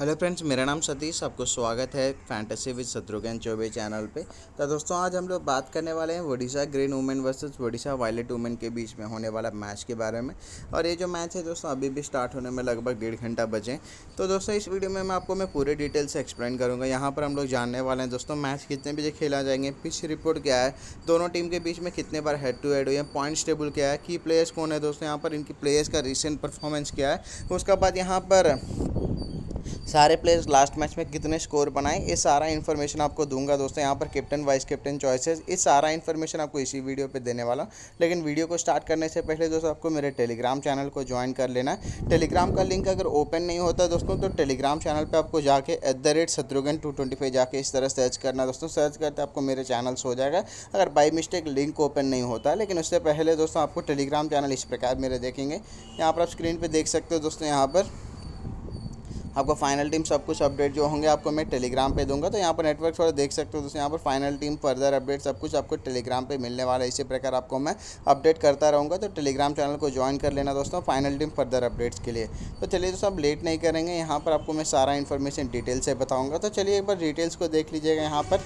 Hello friends, मेरा नाम सतीश। आपको स्वागत है fantasy with Shatrughan Chaubey channel पे। तो दोस्तों, आज हम लोग बात करने वाले हैं Odisha green women versus Odisha violet women के बीच में होने वाला मैच के बारे में। और ये जो मैच है दोस्तों, अभी भी स्टार्ट होने में लगभग 1.5 घंटा बचे। तो दोस्तों, इस वीडियो में मैं पूरे डिटेल से एक्सप्लेन करूँगा। यहाँ पर हम लोग जानने वाले हैं दोस्तों, मैच कितने बजे खेला जाएंगे, पिच रिपोर्ट क्या है, दोनों टीम के बीच में कितने बार हेड टू हेड हुई है, पॉइंट्स टेबल क्या है, की प्लेयर्स कौन है दोस्तों, यहाँ पर इनकी प्लेयर्स का रिसेंट परफॉर्मेंस क्या है, उसके बाद यहाँ पर सारे प्लेयर्स लास्ट मैच में कितने स्कोर बनाए, ये सारा इन्फॉर्मेशन आपको दूंगा दोस्तों। यहाँ पर कैप्टन वाइस कैप्टन चॉइसेस, ये सारा इन्फॉर्मेशन आपको इसी वीडियो पे देने वाला। लेकिन वीडियो को स्टार्ट करने से पहले दोस्तों, आपको मेरे टेलीग्राम चैनल को ज्वाइन कर लेना है। टेलीग्राम का लिंक अगर ओपन नहीं होता दोस्तों, तो टेलीग्राम चैनल पर आपको जाके @शत्रुघ्न225 जाके इस तरह सर्च करना दोस्तों। सर्च करते आपको मेरे चैनल्स हो जाएगा। अगर बाई मिस्टेक लिंक ओपन नहीं होता, लेकिन उससे पहले दोस्तों आपको टेलीग्राम चैनल इस प्रकार मेरे देखेंगे। यहाँ पर आप स्क्रीन पर देख सकते हो दोस्तों, यहाँ पर आपको फाइनल टीम सब कुछ अपडेट जो होंगे आपको मैं टेलीग्राम पे दूंगा। तो यहाँ पर नेटवर्क थोड़ा देख सकते हो दोस्तों, यहाँ पर फाइनल टीम फर्दर अपडेट सब कुछ आपको टेलीग्राम पे मिलने वाला है। इसी प्रकार आपको मैं अपडेट करता रहूँगा। तो टेलीग्राम चैनल को ज्वाइन कर लेना दोस्तों, फाइनल टीम फर्दर अपडेट्स के लिए। तो चलिए दोस्तों, अब लेट नहीं करेंगे, यहाँ पर आपको मैं सारा इन्फॉर्मेशन डिटेल से बताऊँगा। तो चलिए एक बार डिटेल्स को देख लीजिएगा यहाँ पर।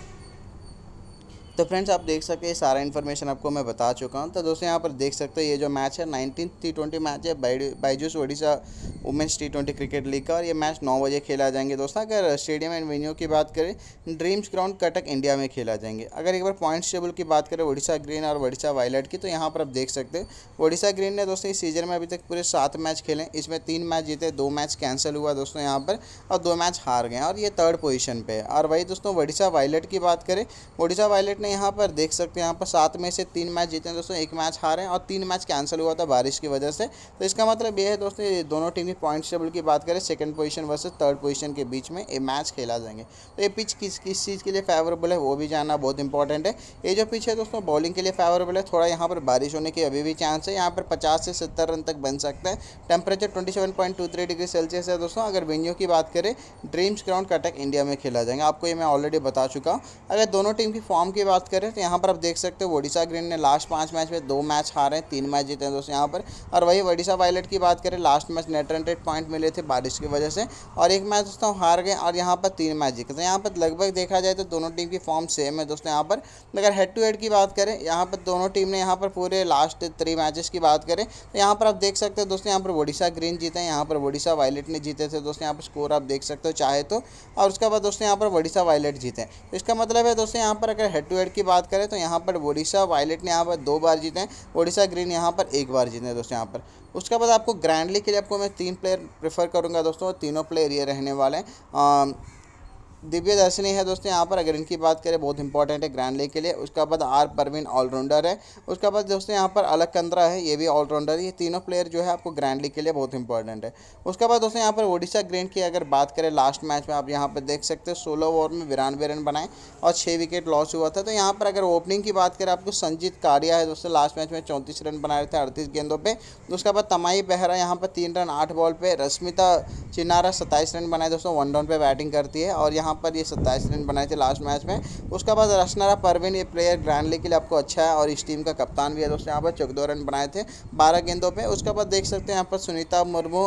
तो फ्रेंड्स, आप देख सकते हैं सारा इन्फॉर्मेशन आपको मैं बता चुका हूं। तो दोस्तों, यहाँ पर देख सकते हैं ये जो मैच है 19th T20 मैच है Byju's Odisha women's T20 cricket league का। और ये मैच 9 बजे खेला जाएंगे दोस्तों। अगर स्टेडियम एंड वेन्यू की बात करें, ड्रीम्स ग्राउंड कटक इंडिया में खेला जाएंगे। अगर एक बार पॉइंट्स टेबल की बात करें ओडिशा ग्रीन और ओडिशा वायलेट की, तो यहाँ पर आप देख सकते हैं ओडिशा ग्रीन ने दोस्तों इस सीजन में अभी तक पूरे 7 मैच खेले। इसमें 3 मैच जीते, 2 मैच कैंसिल हुआ दोस्तों यहाँ पर, और 2 मैच हार गए, और ये 3rd पोजीशन पे है। और वही दोस्तों ओडिशा वायलेट की बात करें, ओडिशा वायलेट ने यहाँ पर देख सकते हैं, यहाँ पर 7 में से 3 मैच जीते हैं दोस्तों, 1 मैच हारे हैं, और 3 मैच कैंसिल हुआ था बारिश की वजह से। तो इसका मतलब ये है दोस्तों, ये दोनों टीम की पॉइंट्स टेबल की बात करें, 2nd position versus 3rd position के बीच में ये मैच खेला जाएंगे। तो ये पिच किस चीज़ के लिए फेवरेबल है वो भी जानना बहुत इंपॉर्टेंट है। ये जो पिच है दोस्तों, बॉलिंग के लिए फेवरेबल है। थोड़ा यहाँ पर बारिश होने की अभी भी चांस है। यहाँ पर 50 से 70 रन तक बन सकता है। टेम्परेचर 27.23 डिग्री सेल्सियस है दोस्तों। अगर वेन्यू की बात करें, ड्रीम्स ग्राउंड कटक इंडिया में खेला जाएगा। आपको ये मैं ऑलरेडी बता चुका हूँ। अगर दोनों टीम की फॉर्म की बात करें, तो यहाँ पर आप देख सकते हो ओडिशा ग्रीन ने लास्ट 5 मैच में 2 मैच हारे, 3 मैच जीते हैं दोस्तों यहाँ पर। और वही ओडिशा वायलेट की बात करें, last match net run rate point मिले थे बारिश की वजह से, और 1 मैच दोस्तों हार गए, और यहाँ पर 3 मैच जीते। तो यहाँ पर लगभग देखा जाए तो दोनों टीम की फॉर्म सेम है दोस्तों यहाँ पर। अगर हेड टू हेड की बात करें, यहाँ पर दोनों टीम ने यहाँ पर पूरे लास्ट 3 मैचेस की बात करें, तो यहाँ पर आप देख सकते हो दोस्तों, यहाँ पर ओडिशा ग्रीन जीते हैं, यहाँ पर ओडिशा वायलेट ने जीते थे दोस्तों। यहाँ पर स्कोर आप देख सकते हो चाहे तो, और उसके बाद दोस्तों यहाँ पर ओडिशा वायलेट जीते हैं। तो इसका मतलब है दोस्तों, यहाँ पर अगर हेड टू हेड की बात करें, तो यहाँ पर ओडिशा वायलेट ने यहाँ पर 2 बार जीते हैं, ओडिशा ग्रीन यहाँ पर 1 बार जीते हैं दोस्तों यहाँ पर। उसके बाद आपको ग्रैंड लीग के लिए आपको मैं 3 प्लेयर प्रेफर करूँगा दोस्तों, तीनों प्लेयर ये रहने वाले हैं। दिव्य दर्शनी है दोस्तों यहाँ पर, अगर इनकी बात करें बहुत इंपॉर्टेंट है ग्रैंड लीग के लिए। उसके बाद आर परवीन ऑलराउंडर है। उसके बाद दोस्तों यहाँ पर अलक कंद्रा है, ये भी ऑलराउंडर है। ये तीनों प्लेयर जो है आपको ग्रैंड लीग के लिए बहुत इंपॉर्टेंट है। उसके बाद दोस्तों यहाँ पर ओडिशा ग्रीन की अगर बात करें, लास्ट मैच में आप यहाँ पर देख सकते हो 16 ओवर में 92 रन बनाए और 6 विकेट लॉस हुआ था। तो यहाँ पर अगर ओपनिंग की बात करें, आपको संजीत कारिया है दोस्तों, लास्ट मैच में 34 रन बनाए थे 38 गेंदों पर। उसके बाद तमाई बेहरा यहाँ पर 3 रन 8 बॉल पर। रश्मिता चिनारा 27 रन बनाए दोस्तों, 1 डाउन पे बैटिंग करती है, और यहाँ पर ये 27 रन बनाए थे लास्ट मैच में। उसके बाद रश्नारा परवीन, ये प्लेयर ग्रैंड लीग के लिए आपको अच्छा है, और इस टीम का कप्तान भी है दोस्तों। यहाँ पर 14 रन बनाए थे 12 गेंदों पे। उसके बाद देख सकते हैं यहाँ पर सुनीता मुर्मू,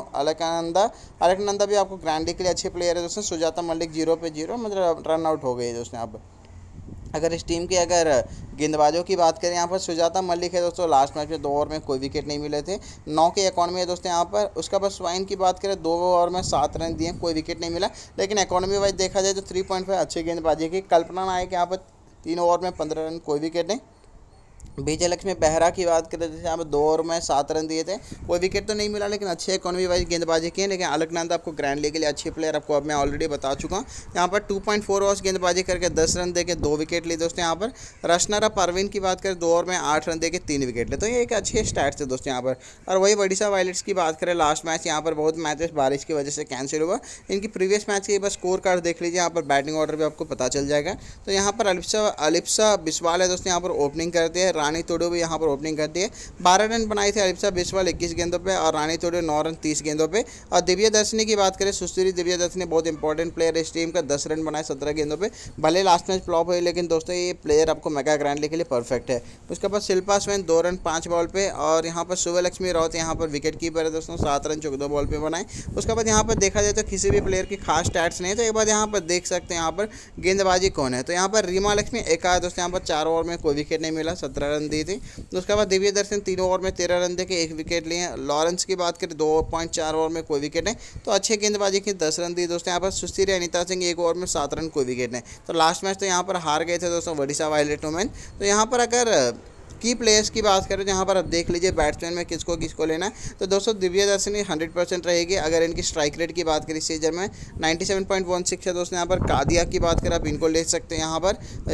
अलकनंदा भी आपको ग्रैंड लीग के लिए अच्छे प्लेयर है दोस्तों। सुजाता मलिक 0 पे 0 मतलब रन आउट हो गई दोस्तों यहाँ पर। अगर इस टीम की अगर गेंदबाजों की बात करें, यहाँ पर सुजाता मलिक है दोस्तों, लास्ट मैच में 2 ओवर में कोई विकेट नहीं मिले थे, 9 के इकॉनमी है दोस्तों यहाँ पर। उसका बाद स्वाइन की बात करें, 2 ओवर में 7 रन दिए, कोई विकेट नहीं मिला, लेकिन इकॉनमी वाइज देखा जाए तो 3.5 अच्छी गेंदबाजी की। कल्पना नायक यहाँ पर 3 ओवर में 15 रन, कोई विकेट नहीं। विजय लक्ष्मी बेहरा की बात करें, जैसे यहाँ पर 2 ओवर में 7 रन दिए थे, कोई विकेट तो नहीं मिला, लेकिन अच्छे इकॉनमी वाइज गेंदबाजी की है। लेकिन अलकनंदा आपको ग्रैंड लीग के लिए अच्छे प्लेयर आपको अब मैं ऑलरेडी बता चुका हूँ। यहाँ पर 2.4 ओवर्स गेंदबाजी करके 10 रन देके 2 विकेट ली दोस्तों यहाँ पर। रश्नारा परवीन की बात करें, 2 ओवर में 8 रन देके 3 विकेट ले, तो ये एक अच्छे स्टैट्स थे दोस्तों यहाँ पर। और वही ओडिशा वायलेट्स की बात करें, लास्ट मैच यहाँ पर बहुत मैचेस बारिश की वजह से कैंसिल हुआ। इनकी प्रीवियस मैच के बस स्कोर कार्ड देख लीजिए, यहाँ पर बैटिंग ऑर्डर भी आपको पता चल जाएगा। तो यहाँ पर अलिप्सा बिस्वाल है दोस्तों, यहाँ पर ओपनिंग करते हैं। रानी तुडू भी यहाँ पर ओपनिंग करती है। 12 रन बनाई थी अलिप्सा बिस्वाल 21 गेंदों पे और रानी तुडू 9 रन 30 गेंदों पे। और दिव्य दर्शनी की बात करें, सुश्री दिव्य दर्शनी बहुत इंपॉर्टेंट प्लेयर है इस टीम का, 10 रन बनाए 17 गेंदों पे। भले लास्ट मैच फ्लॉप हुई, लेकिन दोस्तों ये प्लेयर आपको मेगा ग्रैंड लीग के लिए परफेक्ट है। उसके बाद शिल्पा स्वेन 2 रन 5 बॉल पे। और यहाँ पर सुबलक्ष्मी राउत यहाँ पर विकेट कीपर है दोस्तों, 7 रन 14 बॉल पे बनाए। उसके बाद यहाँ पर देखा जाए तो किसी भी प्लेयर की खास स्टैट्स नहीं है, तो एक बार यहाँ पर देख सकते हैं यहाँ पर गेंदबाजी कौन है। तो यहाँ पर रीमा लक्ष्मी एक आया दोस्तों, यहाँ पर 4 ओवर में कोई विकेट नहीं मिला, 17 रन दी थी। उसके बाद दिव्य दर्शन 3 ओवर में 13 रन देके 1 विकेट लिए। लॉरेंस की बात करें 2.4 ओवर में कोई विकेट नहीं, तो अच्छे गेंदबाजी की 10 रन दी दोस्तों। यहाँ पर सुश्री अनिता सिंह 1 ओवर में 7 रन कोई विकेट नहीं। तो लास्ट मैच तो यहाँ पर हार गए थे दोस्तों ओडिशा वायलेट वुमेन। तो यहाँ पर अगर की प्लेयर्स की बात करें, यहाँ पर आप देख लीजिए बैट्समैन में किसको किसको लेना है। तो दोस्तों दिव्य दर्शनी 100% रहेगी। अगर इनकी स्ट्राइक रेट की बात करें सीजन में 97.16 है दोस्तों। यहाँ पर कादिया की बात करें, आप इनको ले सकते हैं, यहाँ पर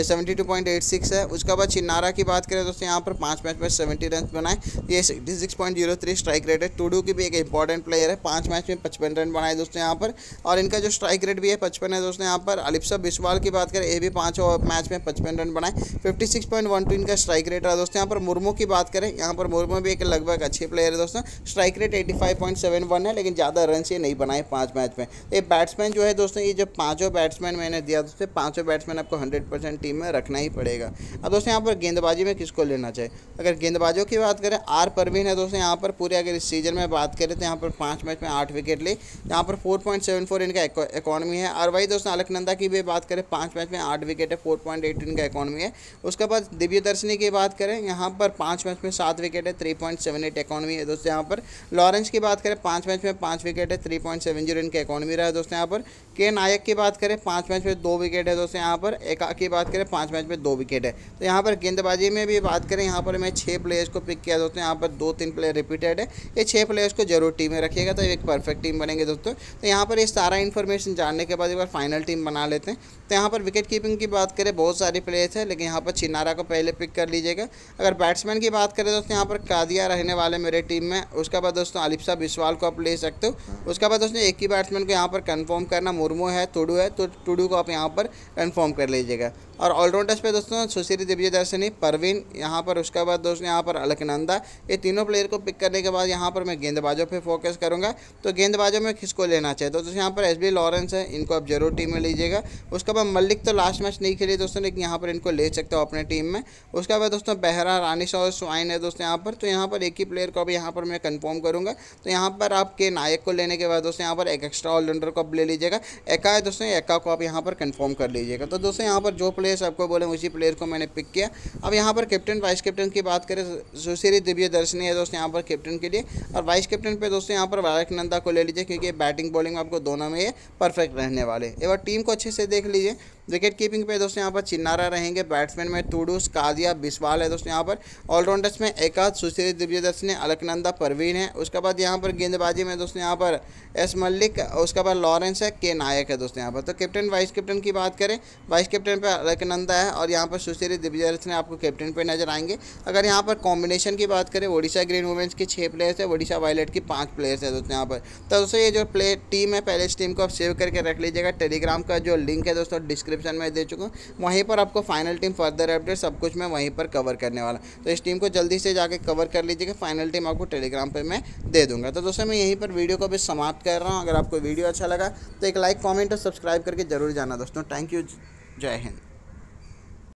72.86 है। उसके बाद चिन्नारा की बात करें दोस्तों, यहाँ पर 5 मैच में 70 रन बनाए, ये 66.03 स्ट्राइक रेट है। टूडू की भी एक इंपॉर्टेंट प्लेयर है, 5 मैच में 55 रन बनाए दोस्तों यहाँ पर, और इनका जो स्ट्राइक रेट भी है 55 है दोस्तों। यहाँ पर अलिप्सा बिस्वाल की बात करें, ये भी 5 मैच में 55 रन बनाए, 56.12 इनका स्ट्राइक रेट रहा दोस्तों। यहाँ पर मुर्मू की बात करें, यहाँ पर मुर्मू भी एक लगभग अच्छे प्लेयर है दोस्तों, स्ट्राइक रेट 85.71 है, लेकिन ज़्यादा रन ये नहीं बनाए 5 मैच में। ये बैट्समैन जो है दोस्तों, ये जो 5 बैट्समैन मैंने दिया दोस्तों, 5 बैट्समैन आपको 100% टीम में रखना ही पड़ेगा। अब दोस्तों यहाँ पर गेंदबाजी में किसको लेना चाहिए, अगर गेंदबाजों की बात करें, आर परवीन है दोस्तों। यहाँ पर पूरे अगर इस सीजन में बात करें तो यहाँ पर 5 मैच में 8 विकेट ली, यहाँ पर 4.74 इनका इकॉनमी है। और वही दोस्तों अलकनंदा की भी बात करें, 5 मैच में 8 विकेट है, 4.8 इनका इकॉनमी है। उसके बाद दिव्य दर्शनी की बात करें, यहाँ पर 5 मैच में 7 विकेट है, 3.78 इकॉनमी है दोस्तों। यहाँ पर लॉरेंस की बात करें, 5 मैच में 5 विकेट है, 3.70 इनका इकॉनमी रहा है दोस्तों। यहाँ पर के नायक की बात करें, 5 मैच में 2 विकेट है दोस्तों। यहाँ पर एका की बात करें, 5 मैच में 2 विकेट है। तो यहाँ पर गेंदबाजी में भी बात करें, यहाँ पर मैं 6 प्लेयर्स को पिक किया दोस्तों। यहाँ पर 2-3 प्लेयर रिपीटेड है, ये 6 प्लेयर्स को जरूर टीम में रखिएगा, तो एक परफेक्ट टीम बनेंगे दोस्तों। तो यहाँ पर ये सारा इन्फॉर्मेशन जानने के बाद एक बार फाइनल टीम बना लेते हैं। तो यहाँ पर विकेट कीपिंग की बात करें, बहुत सारे प्लेयर्स हैं, लेकिन यहाँ पर चिन्नारा को पहले पिक कर लीजिएगा। अगर बैट्समैन की बात करें दोस्तों, यहाँ पर कादिया रहने वाले मेरे टीम में। उसके बाद दोस्तों अलिप्सा बिस्वाल को आप ले सकते हो। उसके बाद दोस्तों एक ही बैट्समैन को यहाँ पर कंफर्म करना, मुर्मू है, टुडू है, तो टुडू को आप यहाँ पर कंफर्म कर लीजिएगा। और ऑलराउंडर्स पे दोस्तों सुश्री दिव्य दर्शनी, परवीन यहाँ पर, उसके बाद दोस्तों यहाँ पर अलकनंदा, ये तीनों प्लेयर को पिक करने के बाद यहाँ पर मैं गेंदबाजों पे फोकस करूँगा। तो गेंदबाजों में किसको लेना चाहिए, तो दोस्तों यहाँ पर एसबी लॉरेंस है, इनको आप जरूर टीम में लीजिएगा। उसके बाद मलिक तो लास्ट मैच नहीं खेले दोस्तों, लेकिन यहाँ पर इनको ले सकते हो अपने टीम में। उसके बाद दोस्तों बेहरा, रानिश और स्वाइन है दोस्तों यहाँ पर। तो यहाँ पर एक ही प्लेयर को भी यहाँ पर मैं कंफर्म करूँगा। तो यहाँ पर आपके नायक को लेने के बाद दोस्तों यहाँ पर एक एक्स्ट्रा ऑलराउंडर को आप ले लीजिएगा। एका है दोस्तों, एका को आप यहाँ पर कंफर्म कर लीजिएगा। तो दोस्तों यहाँ पर जो प्लेयर्स आपको बोले उसी प्लेयर को मैंने पिक किया। अब यहाँ पर कैप्टन वाइस कैप्टन की बात करें, सुश्री दिव्य दर्शनी है दोस्तों यहाँ पर कैप्टन के लिए, और वाइस कैप्टन पे दोस्तों यहाँ पर अलकनंदा को ले लीजिए, क्योंकि बैटिंग बॉलिंग आपको दोनों में ये परफेक्ट रहने वाले। एक बार टीम को अच्छे से देख लीजिए। विकेट कीपिंग पे दोस्तों यहाँ पर चिन्नारा रहेंगे, बैट्समैन में टूडूस, कादिया, बिस्वाल है दोस्तों यहाँ पर। ऑलराउंडर्स में एकाद, सुश्री दिव्य दर्शनी, अलकनंदा, परवीन है। उसके बाद यहाँ पर गेंदबाजी में दोस्तों यहाँ पर एस मलिक, उसके बाद लॉरेंस है, के नायक है दोस्तों यहाँ पर। तो कैप्टन वाइस कैप्टन की बात करें, वाइस कैप्टन पे अलकनंदा है, और यहाँ पर सुश्री दिव्य दर्शनी आपको कैप्टन पे नजर आएंगे। अगर यहाँ पर कॉम्बिनेशन की बात करें, ओडिशा ग्रीन वुमेन्स के 6 प्लेयर्स है, ओडिशा वायलेट की 5 प्लेयर्स है दोस्तों यहाँ पर। तो दोस्तों ये जो प्ले टीम है, पहले इस टीम को आप सेव करके रख लीजिएगा। टेलीग्राम का जो लिंक है दोस्तों डिस्क्रिप्शन में दे चुका हूँ, वहीं पर आपको फाइनल टीम फर्दर अपडेट सब कुछ मैं वहीं पर कवर करने वाला। तो इस टीम को जल्दी से जाके कवर कर लीजिएगा, फाइनल टीम आपको टेलीग्राम पे मैं दे दूंगा। तो दोस्तों मैं यहीं पर वीडियो को भी समाप्त कर रहा हूँ। अगर आपको वीडियो अच्छा लगा तो एक लाइक, कमेंट और सब्सक्राइब करके जरूर जाना दोस्तों। थैंक यू, जय हिंद।